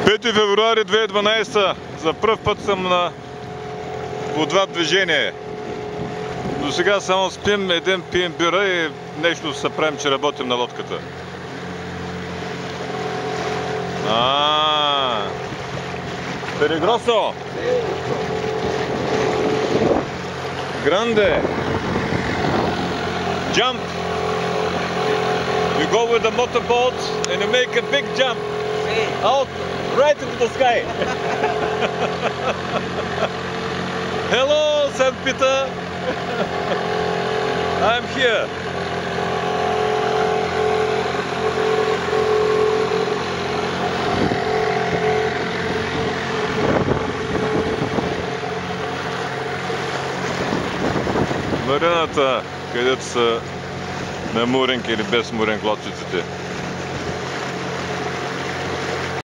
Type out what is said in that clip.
5 февруари 2012 за пръв път съм на водва движение. До сега само спим, пием бира и нещо се правим, че работим на лодката. Peligroso! Grande! Jump! You go with the motorboat and you make a big jump out right into the sky. Hello, St. Peter! I'm here. Марината, където са на муринг или без муринг лодчиците.